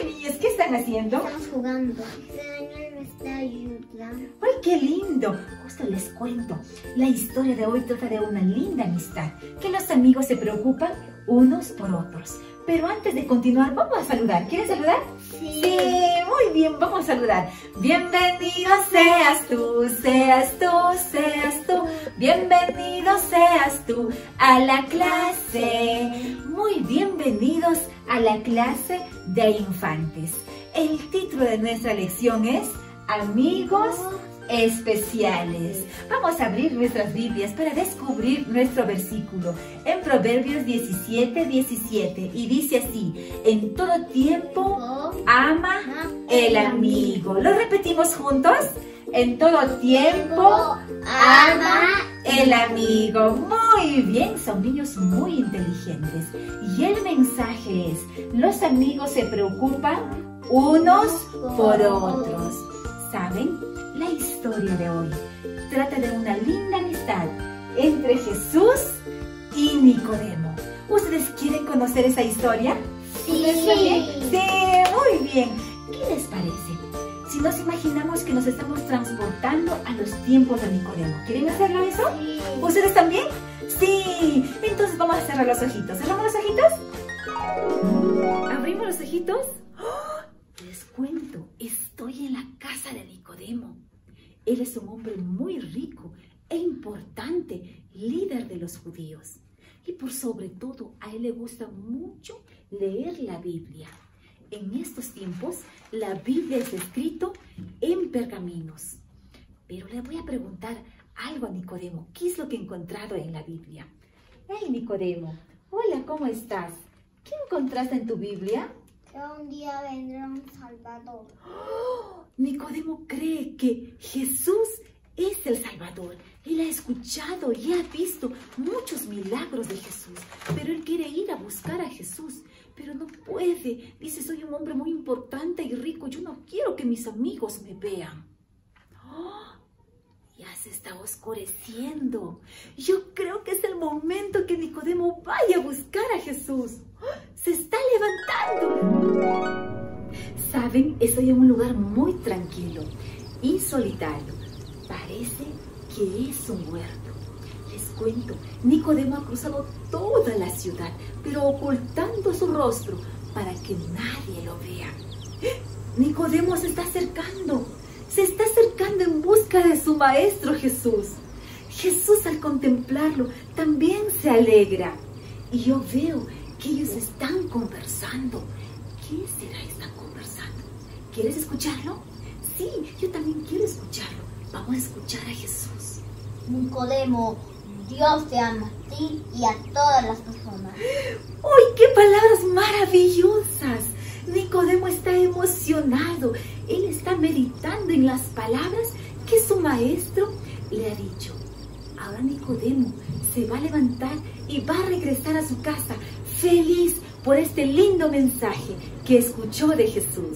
Hola, niños, ¿qué están haciendo? Estamos jugando. El Señor me está ayudando. ¡Ay, qué lindo! Justo les cuento. La historia de hoy trata de una linda amistad, que los amigos se preocupan unos por otros. Pero antes de continuar, vamos a saludar. ¿Quieren saludar? Sí. Muy bien, vamos a saludar. Bienvenido seas tú, seas tú, seas tú. Bienvenido seas tú a la clase. Muy bienvenidos a la clase de infantes. El título de nuestra lección es Amigos Especiales. Vamos a abrir nuestras Biblias para descubrir nuestro versículo en Proverbios 17:17 y dice así: en todo tiempo ama el amigo. ¿Lo repetimos juntos? En todo tiempo ama el amigo. Muy bien, son niños muy inteligentes. Y el mensaje es: los amigos se preocupan unos por otros. ¿Saben? La historia de hoy trata de una linda amistad entre Jesús y Nicodemo. ¿Ustedes quieren conocer esa historia? Sí. Sí, muy bien. ¿Qué les parece si nos imaginamos que nos estamos transportando a los tiempos de Nicodemo? ¿Quieren hacerlo eso? Sí. ¿Ustedes también? Sí. Entonces vamos a cerrar los ojitos. ¿Cerramos los ojitos? ¿Abrimos los ojitos? ¡Oh! Les cuento, estoy en la casa de Nicodemo. Él es un hombre muy rico e importante, líder de los judíos. Y por sobre todo, a él le gusta mucho leer la Biblia. En estos tiempos, la Biblia es escrito en pergaminos. Pero le voy a preguntar algo a Nicodemo. ¿Qué es lo que he encontrado en la Biblia? Hey, Nicodemo. Hola, ¿cómo estás? ¿Qué encontraste en tu Biblia? Que un día vendrá un Salvador. ¡Oh! Nicodemo cree que Jesús es el Salvador. Él ha escuchado y ha visto muchos milagros de Jesús, pero él quiere ir a buscar a Jesús, pero no puede. Dice: soy un hombre muy importante y rico, yo no quiero que mis amigos me vean. ¡Oh! Ya se está oscureciendo. Yo creo que es el momento que Nicodemo vaya a buscar a Jesús. ¡Oh! Se está levantando. ¿Saben? Estoy en un lugar muy tranquilo y solitario. Parece que es un huerto. Les cuento, Nicodemo ha cruzado toda la ciudad, pero ocultando su rostro para que nadie lo vea. Nicodemo se está acercando en busca de su maestro Jesús. Jesús, al contemplarlo, también se alegra. Y yo veo que ellos están conversando. ¿Qué será? Están conversando. ¿Quieres escucharlo? Sí, yo también quiero escucharlo. Vamos a escuchar a Jesús. Nicodemo, Dios te ama a ti y a todas las personas. ¡Uy, qué palabras maravillosas! Nicodemo está emocionado. Él está meditando en las palabras que su maestro le ha dicho. Ahora Nicodemo se va a levantar y va a regresar a su casa feliz por este lindo mensaje que escuchó de Jesús.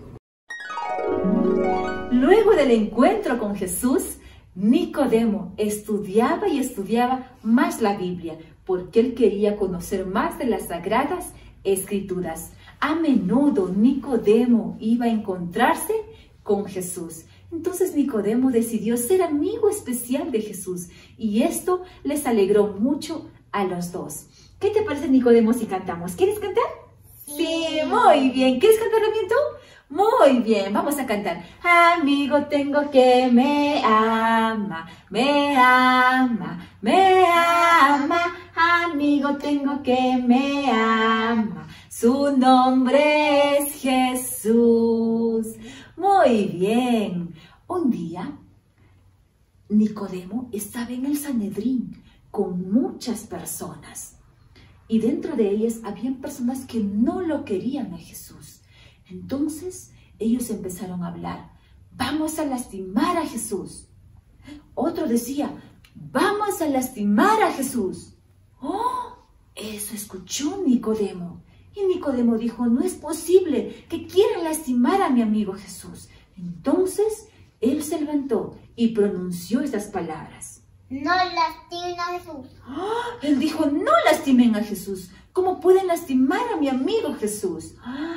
Luego del encuentro con Jesús, Nicodemo estudiaba y estudiaba más la Biblia, porque él quería conocer más de las Sagradas Escrituras. A menudo Nicodemo iba a encontrarse con Jesús. Entonces Nicodemo decidió ser amigo especial de Jesús, y esto les alegró mucho a los dos. ¿Qué te parece, Nicodemo, si cantamos? ¿Quieres cantar? Sí, muy bien. ¿Quieres cantar también tú? Muy bien, vamos a cantar. Amigo tengo que me ama, me ama, me ama. Amigo tengo que me ama, su nombre es Jesús. Muy bien. Un día, Nicodemo estaba en el Sanedrín con muchas personas. Y dentro de ellas habían personas que no lo querían a Jesús. Entonces ellos empezaron a hablar: vamos a lastimar a Jesús. Otro decía: vamos a lastimar a Jesús. ¡Oh! Eso escuchó Nicodemo. Y Nicodemo dijo: no es posible que quieran lastimar a mi amigo Jesús. Entonces él se levantó y pronunció estas palabras: no lastimen a Jesús. ¡Ah! Él dijo: no lastimen a Jesús. ¿Cómo pueden lastimar a mi amigo Jesús? ¡Ah!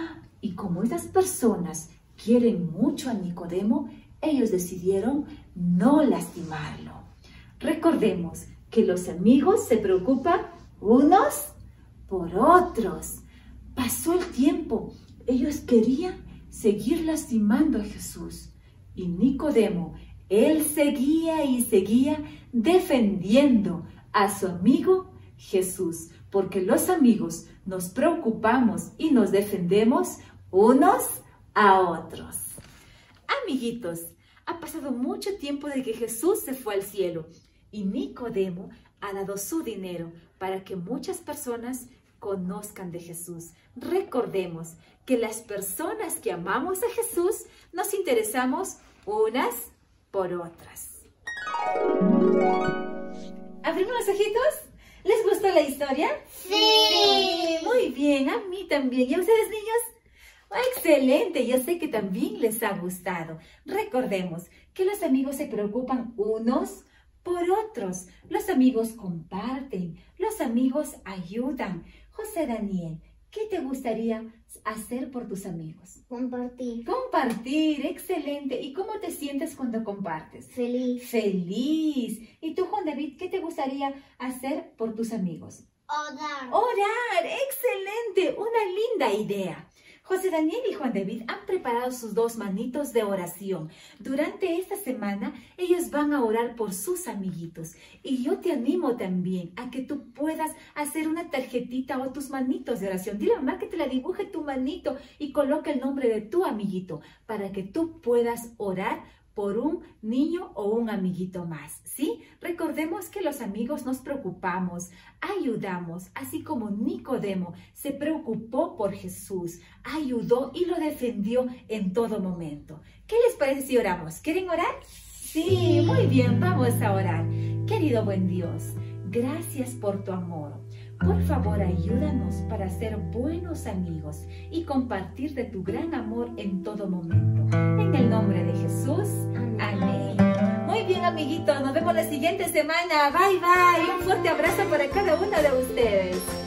Y como esas personas quieren mucho a Nicodemo, ellos decidieron no lastimarlo. Recordemos que los amigos se preocupan unos por otros. Pasó el tiempo. Ellos querían seguir lastimando a Jesús. Y Nicodemo, él seguía y seguía defendiendo a su amigo Jesús. Porque los amigos nos preocupamos y nos defendemos unos a otros. Amiguitos, ha pasado mucho tiempo de que Jesús se fue al cielo y Nicodemo ha dado su dinero para que muchas personas conozcan de Jesús. Recordemos que las personas que amamos a Jesús nos interesamos unas por otras. ¿Abrimos los ojitos? ¿Les gustó la historia? Sí. Muy bien, a mí también. ¿Y a ustedes, niños? ¡Excelente! Yo sé que también les ha gustado. Recordemos que los amigos se preocupan unos por otros. Los amigos comparten, los amigos ayudan. José Daniel, ¿qué te gustaría hacer por tus amigos? Compartir. Compartir, excelente. ¿Y cómo te sientes cuando compartes? Feliz. Feliz. ¿Y tú, Juan David, qué te gustaría hacer por tus amigos? Orar. Orar, excelente, una linda idea. José Daniel y Juan David han preparado sus 2 manitos de oración. Durante esta semana ellos van a orar por sus amiguitos. Y yo te animo también a que tú puedas hacer una tarjetita o tus manitos de oración. Dile a mamá que te la dibuje tu manito y coloca el nombre de tu amiguito para que tú puedas orar por un niño o un amiguito más, ¿sí? Recordemos que los amigos nos preocupamos, ayudamos, así como Nicodemo se preocupó por Jesús, ayudó y lo defendió en todo momento. ¿Qué les parece si oramos? ¿Quieren orar? Sí, muy bien, vamos a orar. Querido buen Dios, gracias por tu amor. Por favor, ayúdanos para ser buenos amigos y compartir de tu gran amor en todo momento. En el nombre de Jesús, amén. Muy bien, amiguitos, nos vemos la siguiente semana. Bye, bye. Un fuerte abrazo para cada uno de ustedes.